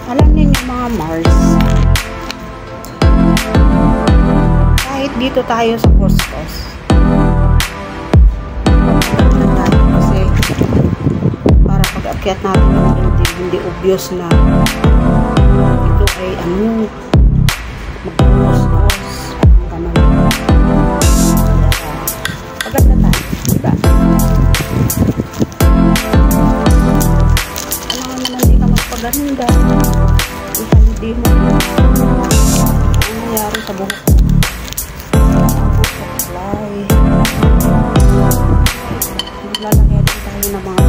Alam niyo mga Mars, kahit dito tayo sa Coscos, kasi para pag-akyat natin hindi obvious na ito ay mag-Coscos, maganda tayo, diba? Maganda. Hindi mo. Ano nangyari sa buhok? Supply. Maglalagyan din tayo ng mga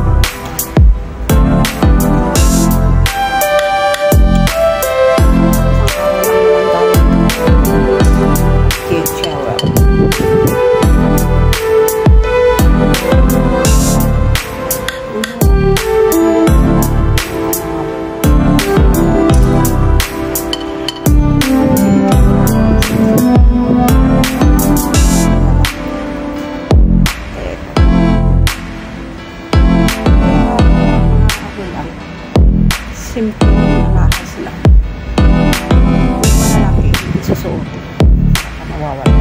simple na lahas lang. Kung malalaki, isusuot. Nawawala.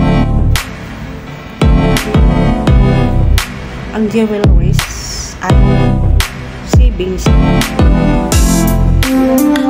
Ang jewelries at savings.